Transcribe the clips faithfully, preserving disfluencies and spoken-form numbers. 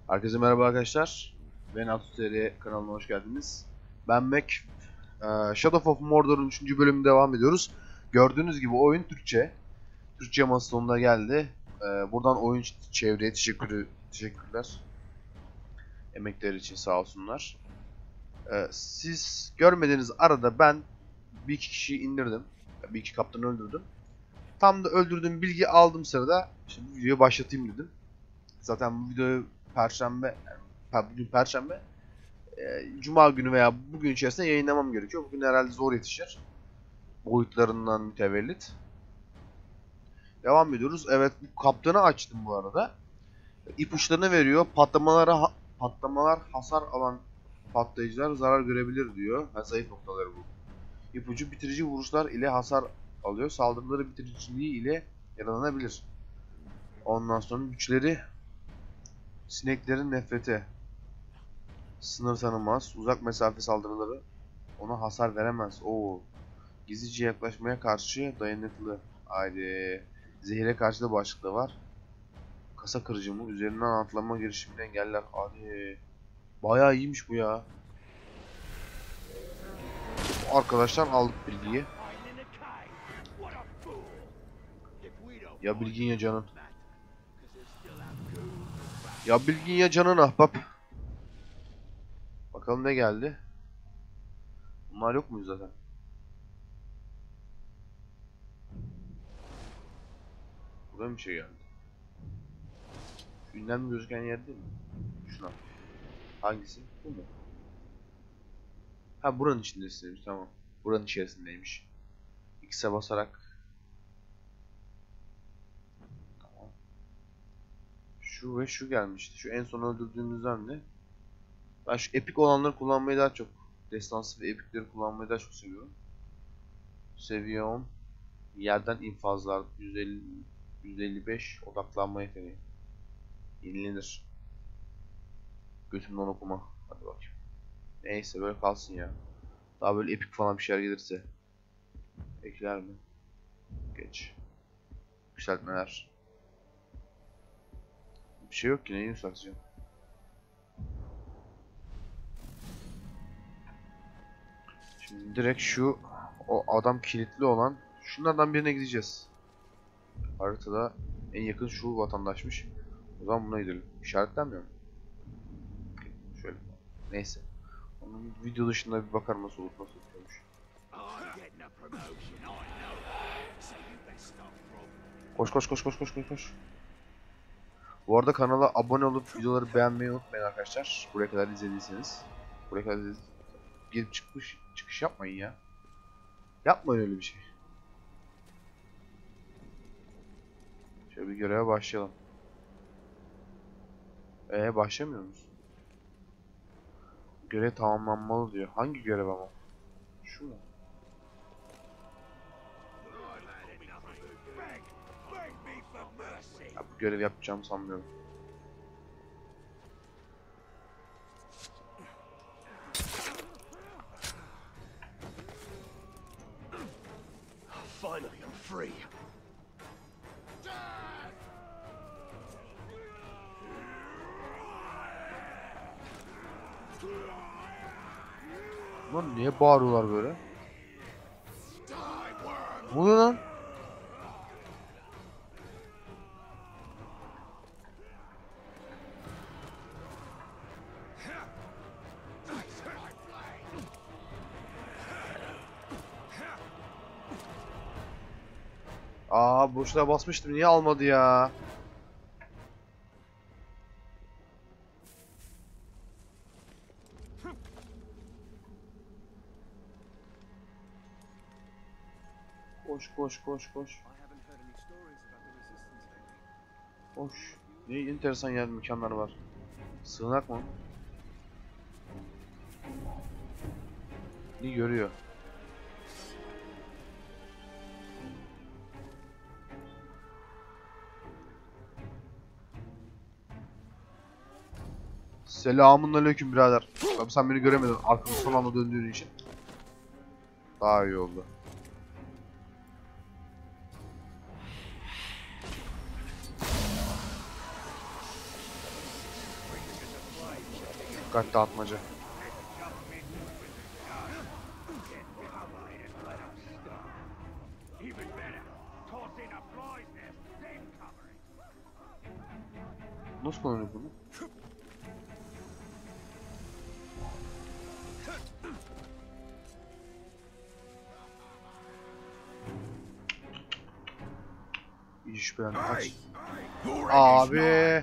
Herkese merhaba arkadaşlar. Ben Atuseri kanalına hoş geldiniz. Ben Mac. Ee, Shadow of Mordor'un üçüncü bölümü devam ediyoruz. Gördüğünüz gibi oyun Türkçe. Türkçe yaması sonuna geldi. Ee, buradan oyun çevreye teşekkür, teşekkürler. Emekleri için sağ olsunlar. Ee, siz görmediğiniz arada ben bir iki kişiyi indirdim. Bir iki kaptanı öldürdüm. Tam da öldürdüğüm bilgi aldığım sırada işte bu videoyu başlatayım dedim. Zaten bu videoyu Perşembe, yani bugün Perşembe, e, Cuma günü veya bugün içerisinde yayınlamam gerekiyor. Bugün herhalde zor yetişir. Boyutlarından mütevellit. Devam ediyoruz. Evet, bu kaptanı açtım bu arada. İpuçlarını veriyor. Patlamalara patlamalar hasar alan patlayıcılar zarar görebilir diyor. Ha, zayıf noktaları bu. İpucu bitirici vuruşlar ile hasar alıyor. Saldırıları bitiriciliği ile yaralanabilir. Ondan sonra güçleri sineklerin nefreti. Sınır tanımaz. Uzak mesafe saldırıları ona hasar veremez. Oo. Gizlice yaklaşmaya karşı dayanıklı. Haydi. Zehire karşı da başlıklı var. Kasa kırıcı mı? Üzerinden atlama girişimini engeller. Hadi. Bayağı iyiymiş bu ya. Arkadaşlar aldık bilgiyi. Ya bilgin ya canın. Ya bilgin ya canın ahbap. Bakalım ne geldi. Bunlar yok muyuz zaten? Buradan bir şey geldi. Şu ünlem gözüken yer değil mi? Şuna. Hangisi? Bu mu? Ha, buranın içindesiniz. Tamam. Buranın içerisindeymiş. X'e basarak. Tamam. Şu ve şu gelmişti. Şu en son öldürdüğümüzden de. Ben şu epik olanları kullanmayı daha çok. Destansı ve epikleri kullanmayı daha çok seviyorum. Seviye on. Yerden infazlar. yüz elli, yüz elli beş odaklanma yeteneği. Yenilenir. Götümden okuma. Hadi bakayım. Neyse böyle kalsın ya. Daha böyle epik falan bir şeyler gelirse. Ekler mi? Geç. Yükseltmeler. Bir şey yok ki, neyi yükselteceğim? Şimdi direkt şu o adam kilitli olan şunlardan birine gideceğiz. Haritada en yakın şu vatandaşmış. O zaman buna gidelim. İşaretlenmiyor mu? Şöyle. Neyse. Onun video dışında bir bakar nasıl olur, nasıl oluyormuş. Koş koş koş koş koş koş koş. Bu arada kanala abone olup videoları beğenmeyi unutmayın arkadaşlar. Buraya kadar izlediyseniz. Buraya kadar izlediyseniz. Girip çıkmış çıkış yapmayın ya. Yapmayın öyle bir şey. Şöyle bir göreve başlayalım. Ee başlamıyor musun? Görev tamamlanmalı diyor. Hangi görev ama? Şu mu? Ya bu görev yapacağım sanmıyorum. Finally, I'm free. Lan niye bağırıyorlar böyle? Ne oluyor lan? Aa, boşuna basmıştım, niye almadı ya? Koş koş koş koş. Koş. Ne enteresan yer mekanlar var. Sığınak mı? Ne görüyor? Selamünaleyküm birader. Abi sen beni göremedin. Arkamı son anda döndüğün için. Daha iyi oldu. Dikkat dağıtmaca. Nasıl kullanıyor bunu? İyi şüphelendi. Kaç. Abi.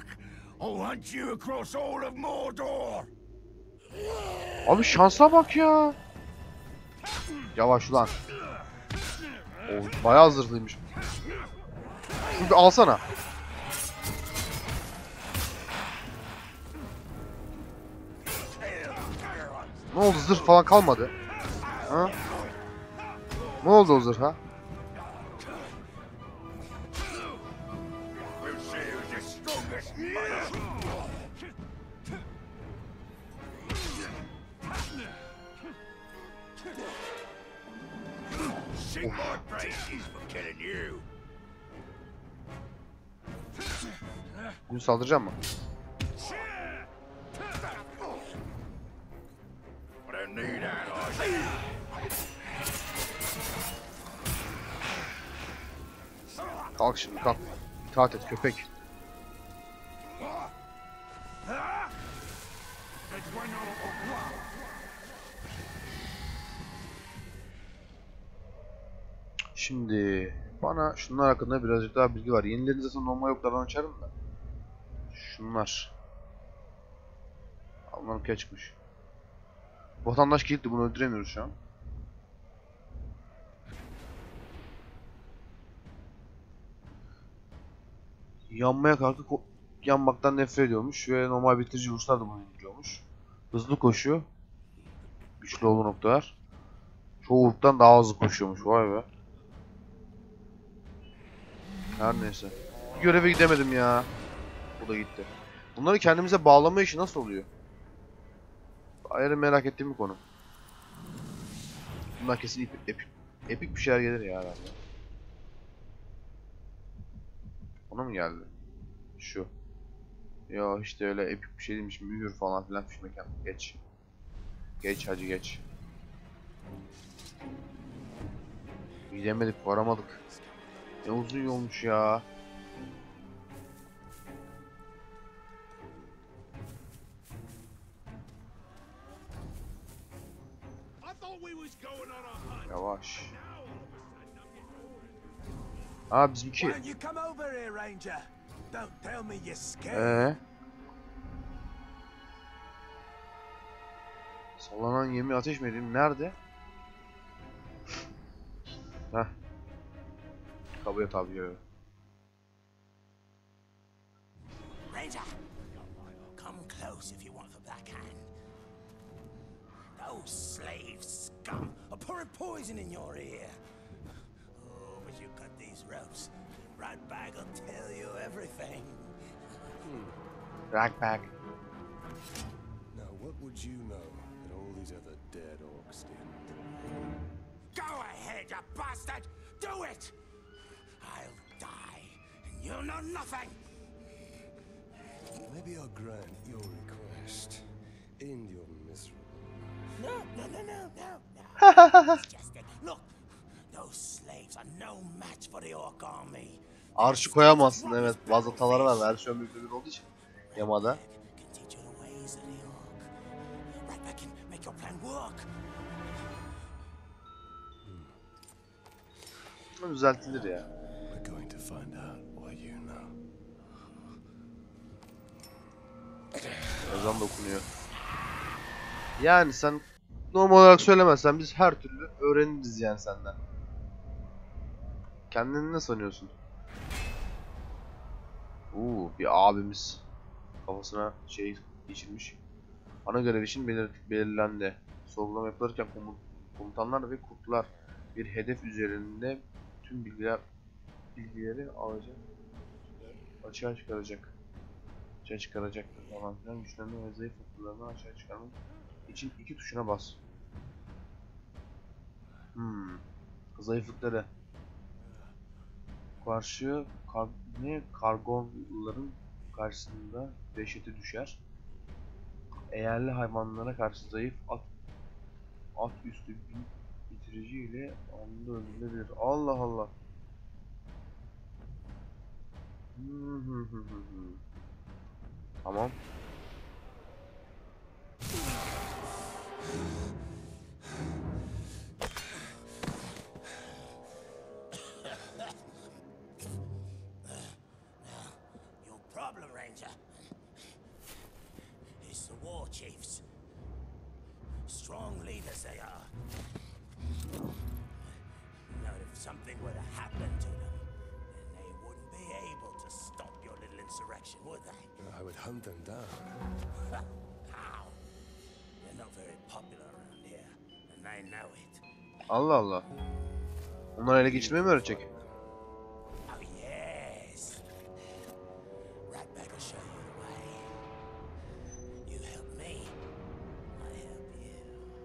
Abi şansa bak ya. Yavaş ulan. Oh, bayağı zırhlıymış. Şunu bir alsana. Ne oldu, zırh falan kalmadı? Ha? Ne oldu o zırha? Bunu saldıracağım mı? Kalk şimdi, kalk. İtaat et köpek. Şimdi bana şunlar hakkında birazcık daha bilgi var. Yenilerini zaten normal yoklardan açarım da. Şunlar. Allah'ım kaçmış. Vatandaş kilitli, bunu öldüremiyoruz şu an. Yanmaya kalkıp yanmaktan nefret ediyormuş ve normal bitirici vuruşlar da bunu indiriyormuş. Hızlı koşuyor. Güçlü olduğu noktalar. Çoğu vuruktan daha hızlı koşuyormuş. Vay be. Her neyse. Bir göreve gidemedim ya. Bu da gitti. Bunları kendimize bağlama işi nasıl oluyor? Ayrı merak ettiğim bir konu. Bunlar kesin epik, epik, epik bir şeyler gelir ya herhalde. Ona mı geldi? Şu. Ya işte öyle epik bir şey değilmiş. Mühür falan filan fiş mekan. Geç. Geç hacı geç. Gidemedik, varamadık. Ne uzun yolmuş ya. Yavaş. Aa bizimki. Eee? Sallanan yemi ateş mi edeyim? Nerede? Heh. Kabul et abi ya. Ranger, come close if you want the backhand. Those slave scum are pouring poison in your ear. Oh, but you cut these ropes. Ratbag will tell you everything. Hmm. Ragbag. Now, what would you know that all these other dead orcs did? Go ahead, you bastard! Do it! I'll die, and you'll know nothing! Maybe I'll grant your request. End your miserable life. No, no, no, no, no, no. It's just that, look, those slaves are no match for the orc army. Arşı koyamazsın, evet. Bazı hataları var versiyon büyüklüğü olduğu için. Yamada. Hmm. Düzeltilir ya. We're going to find out what you know. Ezan da okunuyor. Yani sen normal olarak söylemezsen biz her türlü öğreniriz yani senden. Kendini ne sanıyorsun? Uuu bir abimiz kafasına şey geçirmiş. Ana görev için belir belirlendi. Sorgulama yapılırken komut komutanlar ve kurtlar bir hedef üzerinde tüm bilgiler bilgileri alacak, açığa çıkaracak. Açığa çıkaracaktır falan filan. Güçlenme ve zayıf noktalarını açığa çıkarmak için iki tuşuna bas. Hmm. Zayıflıkları. Karşı kar, ne kargonların karşısında dehşete düşer. Eğerli hayvanlara karşı zayıf at at üstü bir bitirici ile anında öldürülebilir. Allah Allah. Tamam. Your problem, Ranger, is the war chiefs. Strong leaders they are. Now, if something were to happen to them, then they wouldn't be able to stop your little insurrection, would they? I would hunt them down. How? They're not very popular around here, and they know it. Allah Allah. Onlar ele geçirmeyi mi öğretecek? Oh yes. Ratbag will show you the way. You help me, I help you.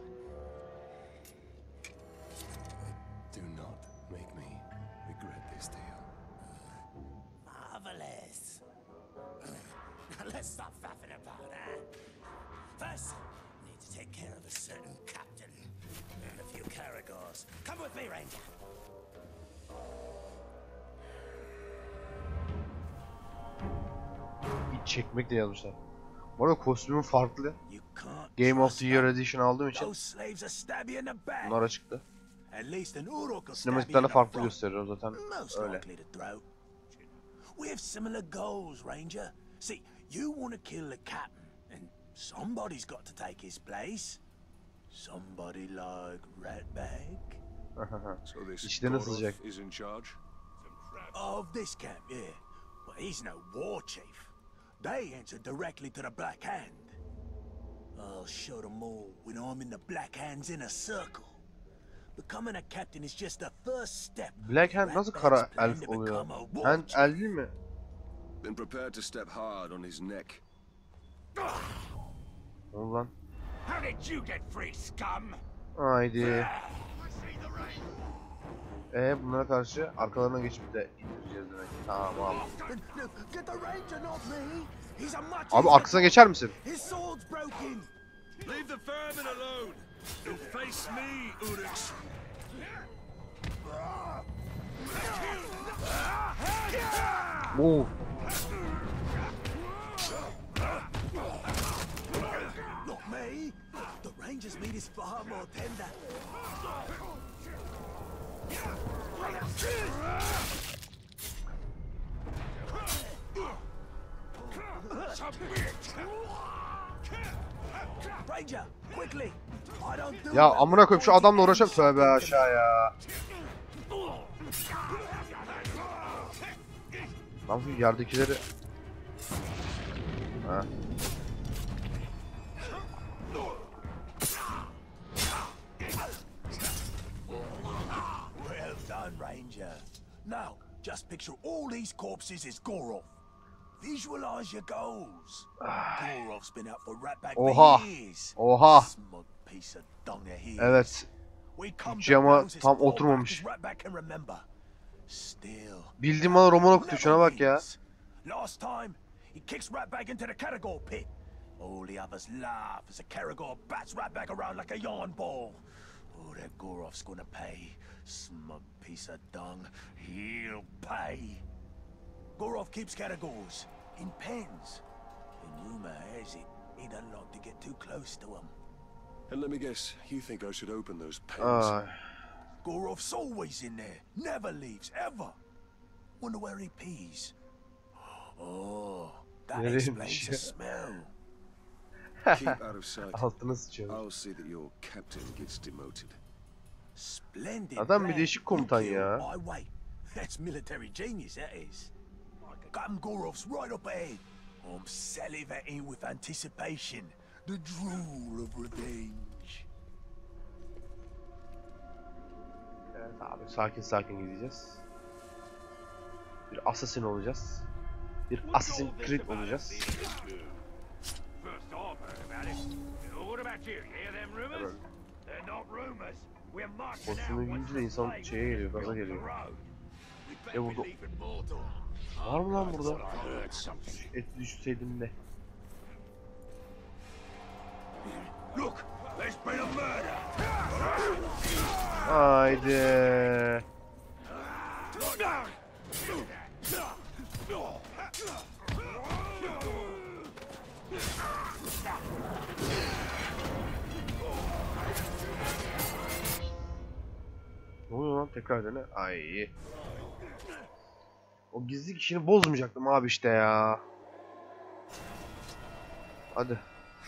Do not make me regret this deal. Marvelous. Now let's stop faffing about, huh? First, we need to take care of a certain captain and a few caragors. Come with me, Ranger. Bir çekmek de yazmışlar. Bu arada kostümüm farklı. You can't Game of trust the Year them. Edition aldığım için Those slaves will stab you in the back. bunlar açıktı. At least an Uruk will stab you in Sinematiklerle the farklı front. gösteriyor zaten Most öyle. likely to throat. We have similar goals, Ranger. See, you want to kill the captain, and somebody's got to take his place. Somebody like Ratbag. So this İçlerine sızacak. Goroth is in charge? Of this camp, yeah. Well, he's no war chief. They answer directly to the Black Hand. I'll show them all when I'm in the Black Hand's inner circle. Becoming a captain is just the first step. Black Hand nasıl kara Ratbag's plan elf to oluyor? become a war Hand chief. el değil mi? Been prepared to step hard on his neck. Ne oldu lan? How did you get free, scum? Haydi. Ee bunlara karşı arkalarına geçip de indireceğiz demek. Tamam. Get the Ranger, not me. He's a much Abi arkasına geçer misin? His sword's broken. Leave the vermin alone! You'll face me, Uruks! Oo. Not me. The Ranger's meat is far more tender. Ranger, quickly. I don't do Ya well amına koyayım şu with adamla pointy uğraşam. ends. Tövbe aşağıya. Lan şu yerdekileri... Ha. Well done, Ranger. Now, just picture all these corpses as Goroth. Visualize your goals. Goroth's been out for Ratbag Oha. for years. Oha. Smug piece of dung he is. Evet. We come to Cama blows as tam far oturmamış. back as Ratbag can remember. Still. Bildiğim bana roman okutuyor. Şuna bak ya. Last time, he kicks Ratbag into the Caragor pit. All the others laugh as the Caragor bats Ratbag around like a yarn ball. Oh, that Goroth's gonna pay. Smug piece of dung. He'll pay. Goroth keeps Caragors in pens. And rumor has it he doesn't like to get too close to them. And let me guess, you think I should open those pens? Ay. Goroth's always in there. Never leaves, ever. Wonder where he pees. Oh, that Nereymiş explains ya? the smell. Keep out of sight. Altına sıçıyor. I'll see that your captain gets demoted. Splendid. Adam bir plan. değişik komutan You kill, ya. I wait. That's military genius, that is. Captain Goroth's right up ahead. I'm salivating with anticipation. The drool of revenge. Evet abi sakin sakin gideceğiz. Bir assassin olacağız. Bir Assassin's Creed olacağız. First I've heard about it. What about you? You hear them rumors? They're not rumors. We're marching out. Kostümü giyince de insan şeye geliyor, gaza geliyor. E burada... Var mı lan burada? Et düşseydim de. Haydi. Ne oluyor lan, tekrar dene. Ay. O gizli kişini bozmayacaktım abi işte ya. Hadi.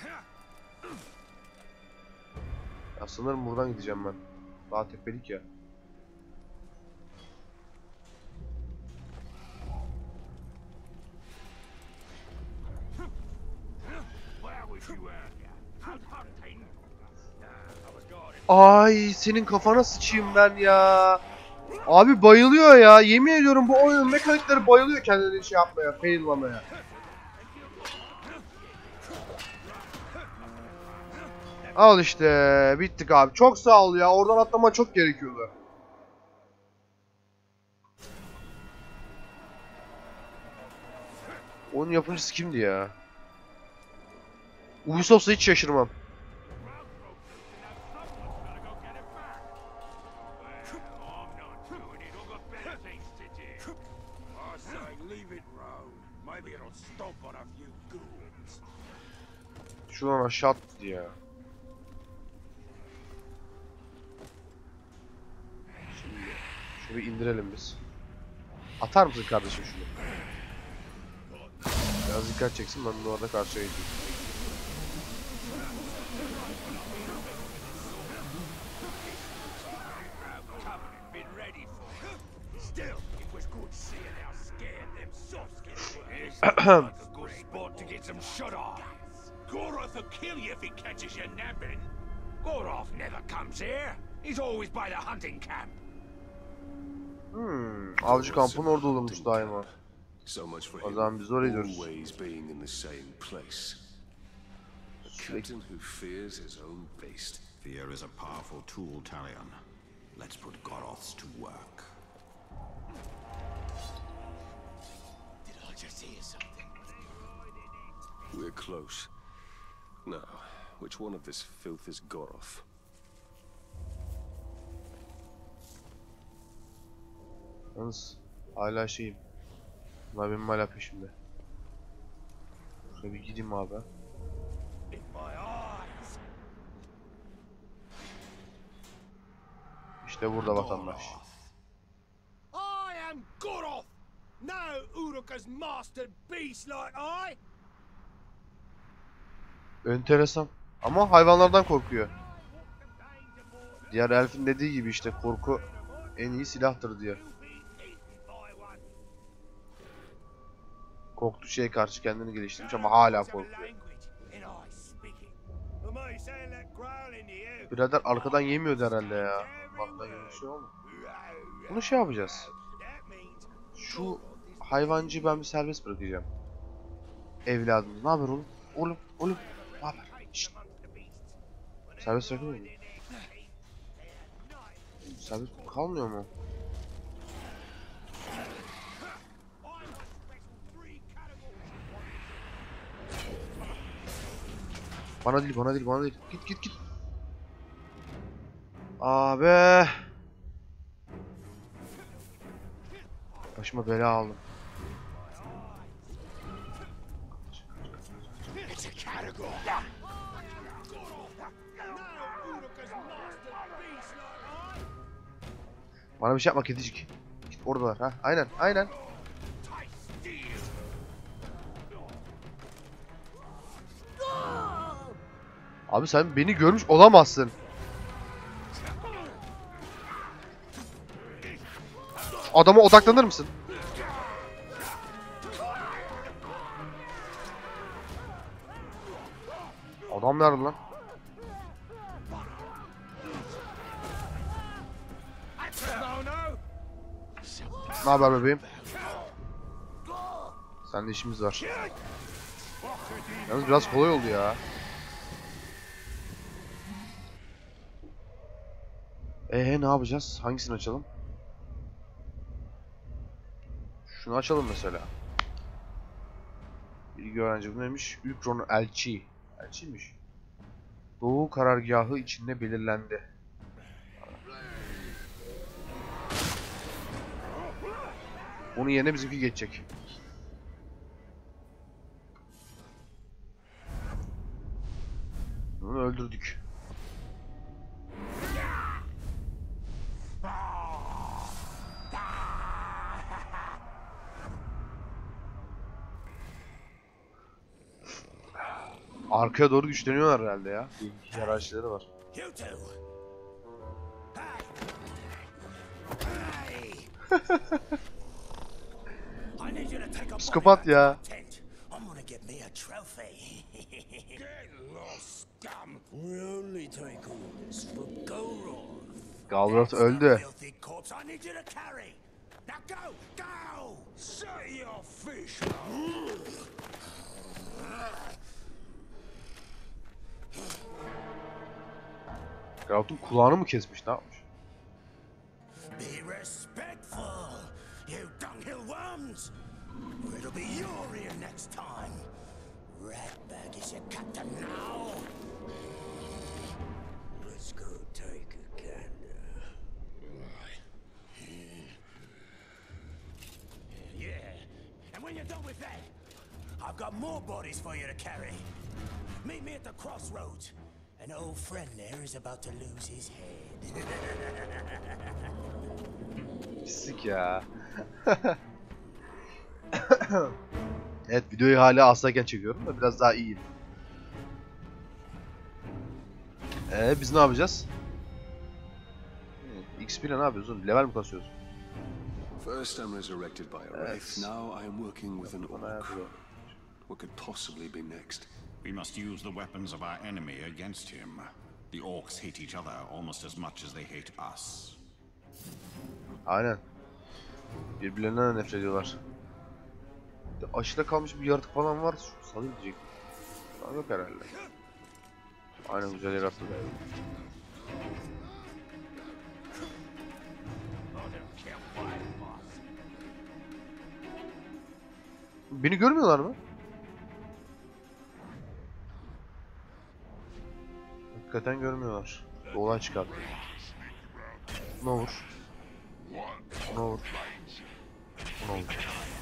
Ya sanırım buradan gideceğim ben. Daha tepelik ya. Ay senin kafana sıçayım ben ya. Abi bayılıyor ya. Yemin ediyorum bu oyunun mekanikleri bayılıyor kendini şey yapmaya, faillamaya. Al işte, bittik abi. Çok sağ ol ya. Oradan atlama çok gerekiyordu. Onun yapımcısı kimdi ya? Ubisoft'sa hiç şaşırmam. Şuradan aşağı attı ya. Şimdi şunu bir indirelim biz. Atar mısın kardeşim şunu? Biraz dikkat çeksin, ben de orada karşıya gideyim. Goroth will kill you if he catches you napping. Goroth never comes here. He's always by the hunting camp. Hmm, avcı kampın orada olurmuş daima. O zaman biz oraya gidiyoruz. Captain who fears his own beast. Fear is a powerful tool, Talion. Let's put Goroths to work. Did I just hear something? We're close. Now, which one of this filth is Goroth? Yalnız hala şeyim. Bunlar benim hala peşimde. Şöyle bir gideyim abi. İşte burada vatandaş. I am Goroth. No Uruk's mastered beast like I. Enteresan. Ama hayvanlardan korkuyor. Diğer elfin dediği gibi işte korku en iyi silahtır diye. Korktuğu şeye karşı kendini geliştirmiş ama hala korkuyor. Birader arkadan yemiyordu herhalde ya. Arkadan yemiyor şey olmuyor. Bunu şey yapacağız. Şu hayvancıyı ben bir serbest bırakacağım. Evladım. Ne haber oğlum? Oğlum, oğlum. Ne haber? Şşt. Serbest bırakıyor mu? Serbest kalmıyor mu? Bana değil, bana değil, bana değil. Git, git, git. Abi. Başıma bela aldım. Bana bir şey yapma kedicik. Git oradalar ha. Aynen, aynen. Abi sen beni görmüş olamazsın. Adama odaklanır mısın? Adam nerede lan? Ne haber bebeğim? Seninle işimiz var. Yalnız biraz kolay oldu ya. Ee ne yapacağız? Hangisini açalım? Şunu açalım mesela. Bilgi öğrenci bu neymiş? Ülkron elçi. Elçiymiş. Doğu karargahı içinde belirlendi. Onun yerine bizimki geçecek. Onu öldürdük. Arkaya doğru güçleniyorlar herhalde ya. Bir araçları var. You two. Hey. I need you to take a Psikopat body back ya. to my tent. I'm gonna get me a trophy. Get lost, scum. We only take orders for Goroth. Galroth That's the öldü. filthy corpse I need you to carry. Now go, go. Say your fish. Galroth'un kulağını mı kesmiş? Ne yapmış? Be respectful, you dunghill worms. Or it'll be your ear next time. Ratbag is your captain now. Let's go take a gander. Yeah, and when you're done with that, I've got more bodies for you to carry. Meet me at the crossroads. An old friend there is about to lose his head. Pislik ya. Evet, videoyu hala hastayken çekiyorum da biraz daha iyiyim. Ee biz ne yapacağız? X P ile ne yapıyoruz oğlum? Level mi kasıyoruz? First I'm resurrected by a wraith. Yes. Now I am working with an Bana orc. yapıyor. What could possibly be next? We must use the weapons of our enemy against him. The orcs hate each other almost as much as they hate us. Aynen. Birbirlerinden nefret ediyorlar. Aşıda kalmış bir yaratık falan var. Salayım diyecek. Şu an yok herhalde. Aynen, güzel yarattı. Beni görmüyorlar mı? Hakikaten görmüyorlar. Olay çıkarttı. Ne olur? Ne olur? Ne olur?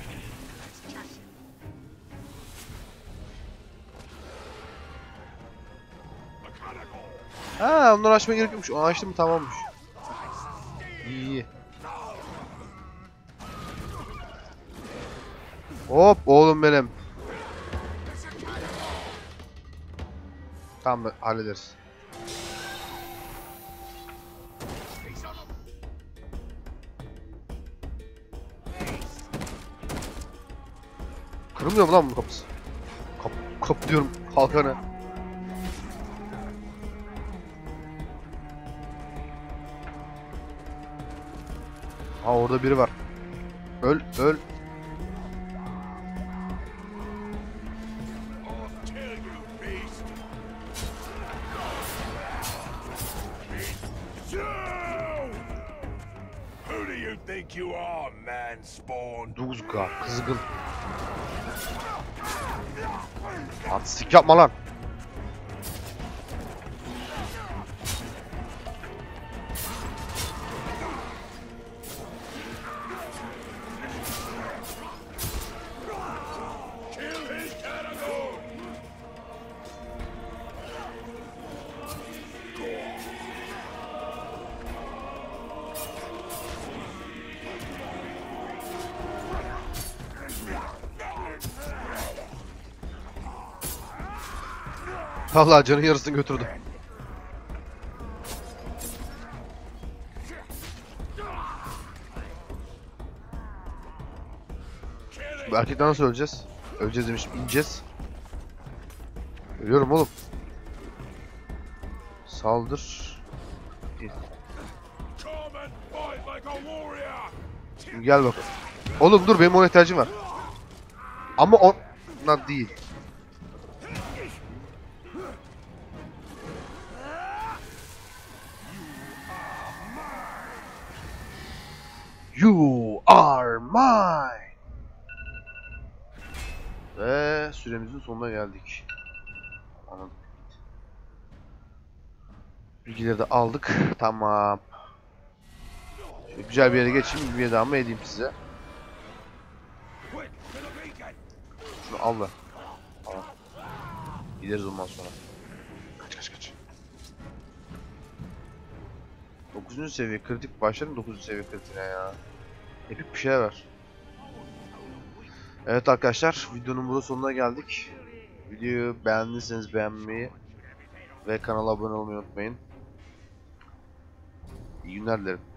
Ha, onları açmaya gerek yokmuş. Onu açtım mı tamammış. İyi iyi. Hop oğlum benim. Tamam, hallederiz. Kırılmıyor mu lan bu kapısı? Kap, kapı diyorum, kalkanı. Ha, orada biri var. Öl, öl. Who do you think you are, man spawn? Duzga, kızgın. Artistik yapma lan. Vallahi canın yarısını götürdü. Bu erkekten nasıl öleceğiz? Öleceğiz demişim, ineceğiz. Ölüyorum oğlum. Saldır. Şimdi gel bakalım. Oğlum dur, benim ona ihtiyacım var. Ama ona değil. You are mine. Ve süremizin sonuna geldik. Anladım. Bilgileri de aldık. Tamam. Şöyle güzel bir yere geçeyim. Bir devam edeyim size. Al da. Al. Gideriz ondan sonra. Kaç kaç kaç. dokuzuncu seviye kritik başlarım dokuzuncu seviye kritiğine ya. Epik bir şeyler var. Evet arkadaşlar, videonun burada sonuna geldik. Videoyu beğendiyseniz beğenmeyi ve kanala abone olmayı unutmayın. İyi günler dilerim.